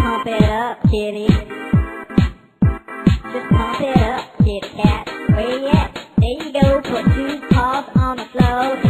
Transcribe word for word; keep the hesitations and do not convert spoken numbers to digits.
pump it up, kitty. Just pump it up, kitty cat. Where you at? There you go. Put two paws on the floor.